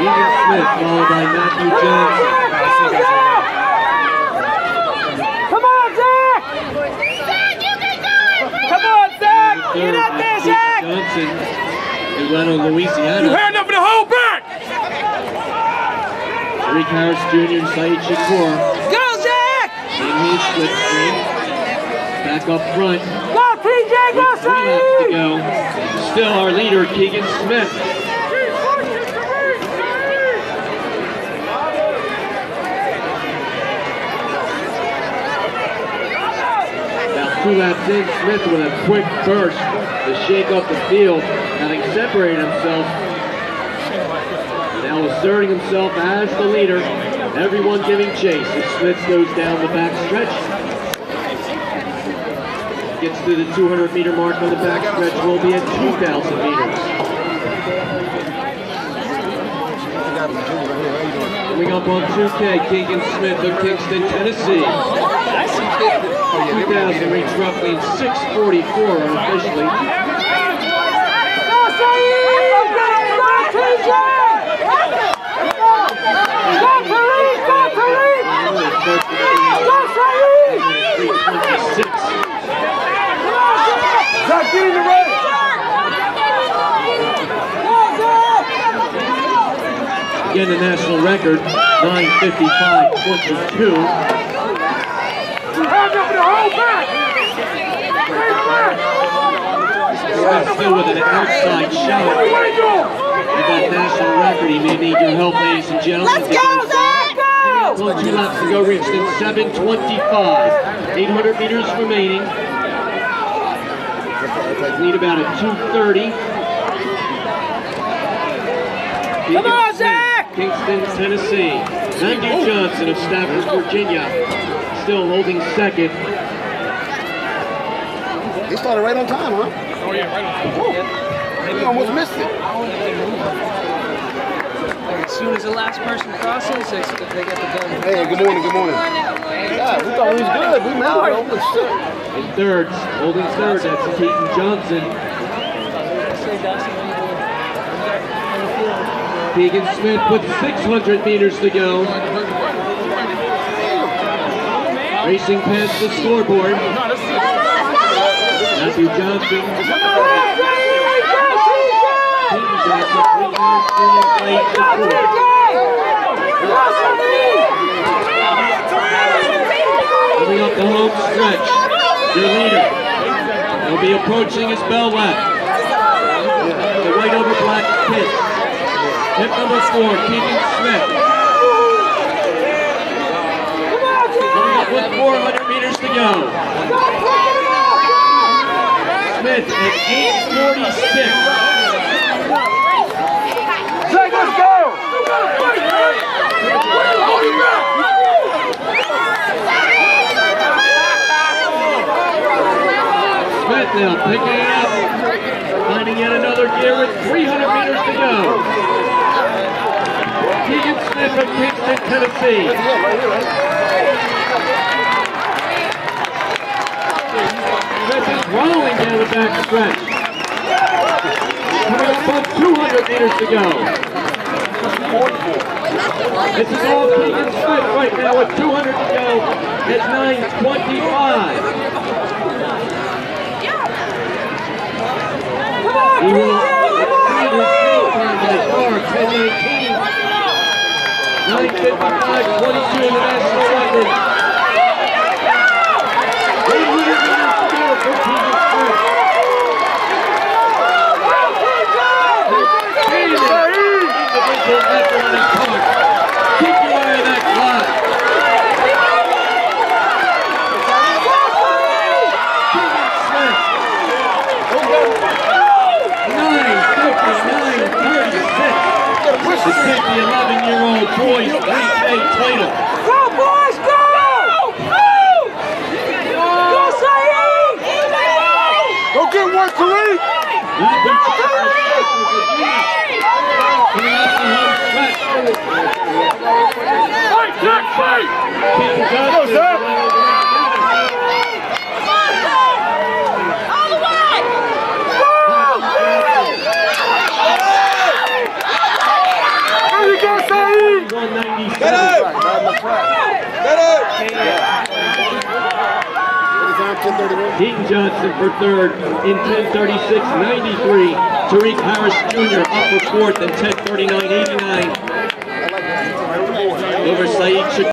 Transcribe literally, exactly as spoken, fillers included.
Keegan Smith, followed by Matthew Johnson. Come on, Zach! Zach, you can do it! Come on, Zach! Get out there, Zach! Johnson, Atlanta, Louisiana. You hand up in the whole back! Rick Harris Junior and Saeed Shakur. Go, Zach! Shane Hayes split screen. Back up front. Go, T J! Go, Three laps to Saeed! go. Still our leader, Keegan Smith. About two laps in, Smith with a quick burst to shake up the field, having separated himself. Now asserting himself as the leader. Everyone giving chase as Smith goes down the back stretch. Gets to the two hundred meter mark on the back stretch. Will be at two thousand meters. Coming up on two K, Keegan Smith of Kingston, Tennessee. two thousand reached roughly in six forty-four unofficially. Go, Saeed! Go, T J! Go, Tariq! Go, Tariq! Go, Saeed! Zach, get in the race! Again, the national record, nine fifty-five twenty-two. Hand up the whole back! Smith still with an outside shot. With that national record, he may need your help, ladies and gentlemen. Let's go, Zach! Go! Well, two laps to go, reached in seven twenty-five. eight hundred meters remaining. Need about a two thirty. Come on, Zach! Kingston, Tennessee. Matthew Johnson of Stafford, Virginia, still holding second. He started right on time, huh? Oh yeah, right on time. He almost missed it. As soon as the last person crosses, they, they got the gun. Hey, good morning, good morning. Yeah, we thought he was good. We met him. Holy shit. In third, holding third, that's Keaton Johnson. Keegan Smith with six hundred meters to go. Racing past the scoreboard. Matthew Johnson. Keaton Johnson, three minutes, late to four. Coming up the home stretch, your leader. He'll be approaching his bell lap. The white over black kit. Hit number four, Keegan Smith. Coming up with four hundred meters to go. Smith at eight forty-six. Zach, let's go! Smith now picking it up. Finding yet another gear with three hundred meters to go. Keegan Smith from Kingston, Tennessee. Smith is rolling down the back stretch. Coming up on two hundred meters to go. This is all Keegan Smith right now with two hundred to go at nine twenty-five. He will exceed his pace time by far, ten eighteen. nine fifty-five twenty-two in the national record. one hundred meters to go for Keegan Smith. Individual effort on his part. Keep your eye on that clock. Keegan Smith. nine fifty-nine thirty-six. To take the eleven-year-old boys three K title. Go, boys, go! Go, Saeed! Go get one, Tariq! Coming out the home stretch. Fight, Jack, fight! Keegan Johnson. All the way! There you go! Get up! Get up! Keaton Johnson for third in ten thirty-six ninety-three. Tariq Harris Junior up for fourth in ten thirty-nine eighty-nine. Over Saeed Shakir.